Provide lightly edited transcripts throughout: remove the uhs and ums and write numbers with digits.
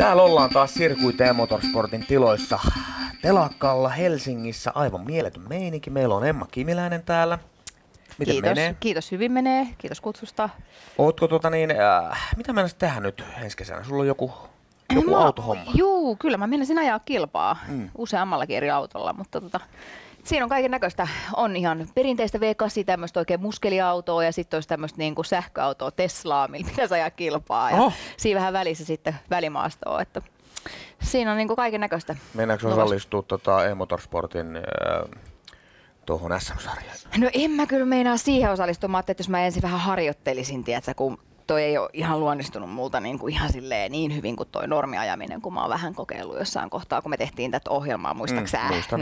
Täällä ollaan taas Circuit E-Motorsportin tiloissa Telakkalla Helsingissä. Aivan mieletön meininki. Meillä on Emma Kimiläinen täällä. Miten menee? Kiitos, hyvin menee. Kiitos kutsusta. Ootko mitä meinasit tehdä nyt ensi kesänä? Sulla on joku autohomma. Juu, kyllä mä menisin ajaa kilpaa useammallakin eri autolla, mutta siinä on kaiken näköistä. On ihan perinteistä V8, tämmöistä oikein muskeliautoa ja sitten olisi tämmöistä niinku sähköautoa Teslaa, millä pitäisi ajaa kilpaa. Ja siinä vähän välissä sitten välimaastoa. Että siinä on niinku kaiken näköistä. Mennäänkö osallistua E-Motorsportin tuohon SM-sarjaan? No en mä kyllä meinaa siihen osallistua. Mä ajattelin, että jos mä ensin vähän harjoittelisin, tiedätkö, kun toi ei ole ihan luonnistunut multa niin kuin ihan silleen niin hyvin kuin toi normiajaminen, kun mä oon vähän kokeillut jossain kohtaa, kun me tehtiin tätä ohjelmaa, muistaaksä? Muistan.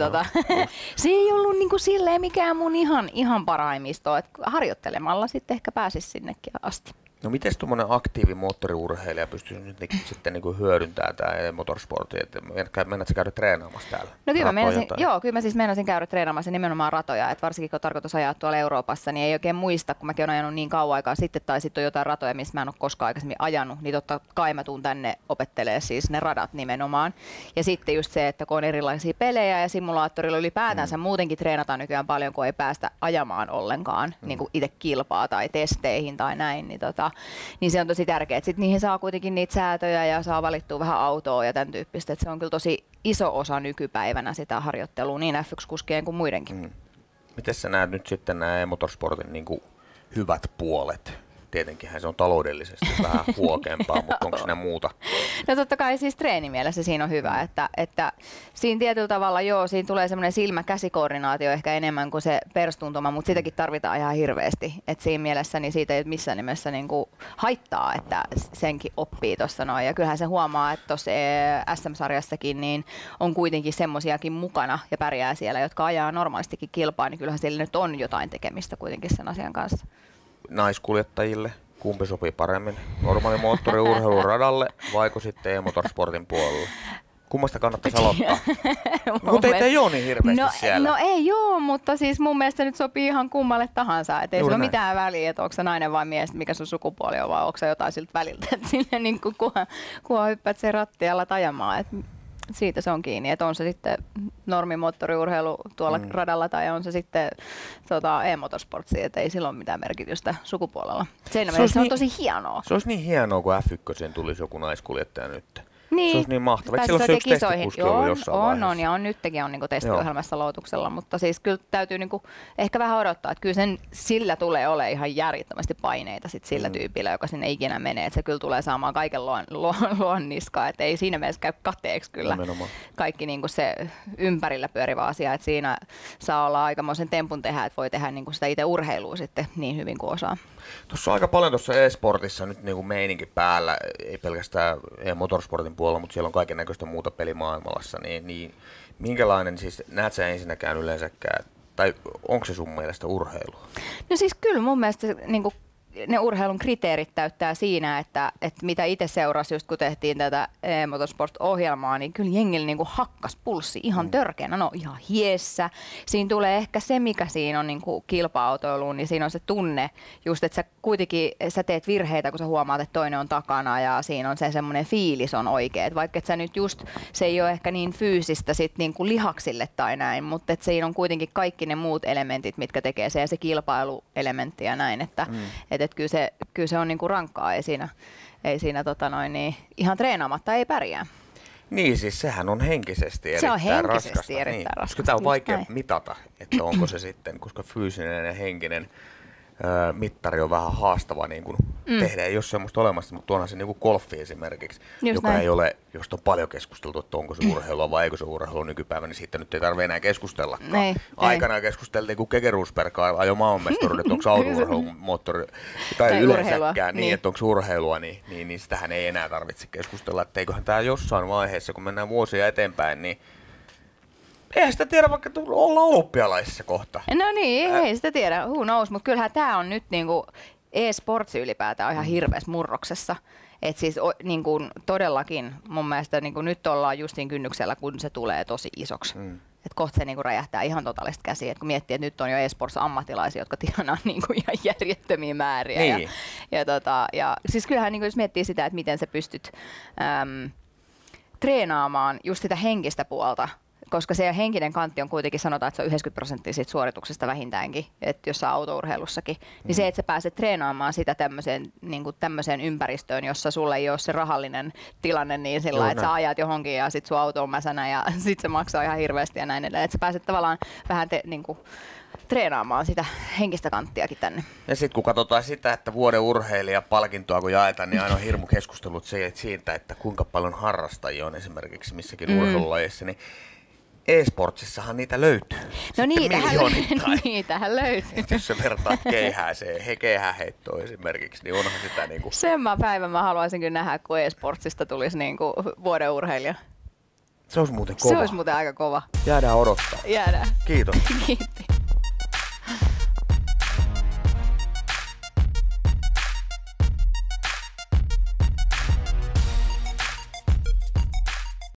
Se ei ollut niin kuin silleen mikään mun ihan parhaimmisto, että harjoittelemalla sitten ehkä pääsis sinnekin asti. No miten tuommoinen aktiivimoottoriurheilija pystyy nyt sitten niinku hyödyntämään tämä motorsportin, että mennätkö käydä treenaamassa täällä? No kyllä mä siis meinasin käydä treenaamassa nimenomaan ratoja, että varsinkin kun on tarkoitus ajaa tuolla Euroopassa, niin ei oikein muista, kun mäkin olen ajanut niin kauan aikaa sitten, tai sitten on jotain ratoja, missä mä en ole koskaan aikaisemmin ajanut, niin totta kai mä tuun tänne opettelemaan siis ne radat nimenomaan. Ja sitten just se, että kun on erilaisia pelejä ja simulaattorilla ylipäätänsä muutenkin treenataan nykyään paljon, kun ei päästä ajamaan ollenkaan niin kuin itse kilpaa tai testeihin tai näin, niin se on tosi tärkeää. Sitten niihin saa kuitenkin niitä säätöjä ja saa valittua vähän autoa ja tämän tyyppistä. Et se on kyllä tosi iso osa nykypäivänä sitä harjoittelua niin F1-kuskien kuin muidenkin. Miten sä näet nyt sitten nämä e-motorsportin niin kuin hyvät puolet? Tietenkinhän se on taloudellisesti vähän huokeampaa, mutta onko siinä muuta? No totta kai siis treenimielessä siinä on hyvä, että siinä tietyllä tavalla siinä tulee semmoinen silmä-käsikoordinaatio ehkä enemmän kuin se perstuntuma, mutta sitäkin tarvitaan ihan hirveästi. Et siinä mielessä niin siitä ei missään nimessä niinku haittaa, että senkin oppii tuossa noin. Ja kyllähän se huomaa, että tuossa SM-sarjassakin niin on kuitenkin semmosiakin mukana ja pärjää siellä, jotka ajaa normaalistikin kilpaa, niin kyllähän siellä nyt on jotain tekemistä kuitenkin sen asian kanssa. Naiskuljettajille, kumpi sopii paremmin? Normaali moottoriurheilun radalle vaiko sitten e-motorsportin puolelle? Kummasta kannattaisi aloittaa? Mutta ei ole niin hirveästi siellä. No ei joo, mutta siis mun mielestä nyt sopii ihan kummalle tahansa. Et ei sillä ole mitään väliä, että onko se nainen vai mies, mikä sun sukupuoli on, vai onko se jotain siltä väliltä. Että sinne niin kunhan hyppäät sen ratti alat ajamaan. Et siitä se on kiinni, että on se sitten normimoottoriurheilu tuolla radalla tai on se sitten e-motorsportsi, että ei sillä ole mitään merkitystä sukupuolella. Se on tosi hienoa. Se olisi niin hienoa, kun F1 tulisi joku naiskuljettaja nyt. Niin. Se olisi niin mahtavaa. Eikö siellä ole yksi testikuski ollut jossain vaiheessa? On, ja on nytkin on niinku testiohjelmassa Lootuksella, mutta siis kyllä täytyy niinku ehkä vähän odottaa, että kyllä sillä tulee olemaan ihan järjettömästi paineita sit sillä tyypillä, joka sinne ikinä menee, että se kyllä tulee saamaan kaiken luon niskaa, että ei siinä mielessä käy kateeksi kyllä kaikki niinku se ympärillä pyörivä asia, että siinä saa olla aikamoisen tempun tehdä, että voi tehdä niinku sitä itse urheilua sitten niin hyvin kuin osaa. Tuossa on aika paljon tuossa e-sportissa nyt niinku meininki päällä, ei pelkästään e-motorsportin puolella, mutta siellä on kaiken näköistä muuta pelimaailmassa, niin minkälainen siis, näet sä ensinnäkään yleensäkään, tai onko se sun mielestä urheilua? No siis kyllä mun mielestä niinku ne urheilun kriteerit täyttää siinä, että mitä itse seurasi just kun tehtiin tätä Motorsport-ohjelmaa, niin kyllä jengillä niinku hakkas pulssi ihan törkeänä, no ihan hiessä. Siinä tulee ehkä se, mikä siinä on niinku kilpa-autoiluun, niin siinä on se tunne just, että sä teet virheitä, kun sä huomaat, että toinen on takana ja siinä on se semmoinen fiilis on oikea. Et vaikka et sä nyt just, se ei ole ehkä niin fyysistä sit niinku lihaksille tai näin, mutta et siinä on kuitenkin kaikki ne muut elementit, mitkä tekee se ja se kilpailuelementti ja näin, että kyllä se on niinku rankkaa, ei siinä ihan treenaamatta ei pärjää. Niin, siis sehän on henkisesti erittäin raskasta. Koska tämä on vaikea mitata, että onko se sitten, koska fyysinen ja henkinen mittari on vähän haastava niin kuin tehdä. Ei ole semmoista olemassa, mutta onhan se niin kuin golfi esimerkiksi, joka ei ole, josta on paljon keskusteltu, että onko se urheilua vai eikö se urheilu nykypäivänä, niin siitä nyt ei tarvitse enää keskustellakaan. Aikanaan keskusteltiin, kun Keke Rosberg ajoi maailmanmestaruuden, että onko se autourheilumoottori tai yleensäkään niin, että onko se urheilua, niin sitähän ei enää tarvitse keskustella. Että eiköhän tämä jossain vaiheessa, kun mennään vuosia eteenpäin, niin eihän sitä tiedä, vaikka olla olympialaisissa kohta. No niin, ei sitä tiedä, who knows, mutta kyllähän tämä on nyt niinku e-sportsi ylipäätään ihan hirveässä murroksessa. Et siis niinku todellakin mun mielestä niinku nyt ollaan justiin kynnyksellä, kun se tulee tosi isoksi. Että kohta se niinku räjähtää ihan totaalisesti käsiin, että kun miettii, että nyt on jo e-sports-ammattilaisia, jotka tienaa niinku ihan järjettömiä määriä. Niin. Ja siis kyllähän niinku, jos miettii sitä, että miten sä pystyt treenaamaan just sitä henkistä puolta, koska se henkinen kantti on kuitenkin, sanotaan, että se on 90% siitä suorituksesta vähintäänkin, että jossain autourheilussakin, niin se, että sä pääset treenaamaan sitä tämmöiseen ympäristöön, jossa sulle ei ole se rahallinen tilanne niin sillä, että sä ajat johonkin ja sit sun auto on mäsänä ja sit se maksaa ihan hirveästi ja näin edelleen, että sä pääset tavallaan vähän treenaamaan sitä henkistä kanttiakin tänne. Ja sitten kun katsotaan sitä, että vuoden urheilijapalkintoa kun jaetaan, niin aina on hirmu keskustelut siitä, että kuinka paljon harrastajia on esimerkiksi missäkin urheilulajissa, niin e-sportsissahan niitä löytyy. No niitähän löytyy. Jos sä vertaat keihääheittoa esimerkiksi, niin onhan sitä niinku... Sen päivän mä haluaisin kyllä nähdä, kun e-sportsista tulisi niinku vuoden urheilija. Se olisi muuten kova. Se olisi muuten aika kova. Jäädään odottaa. Jäädään. Kiitos. Kiitos.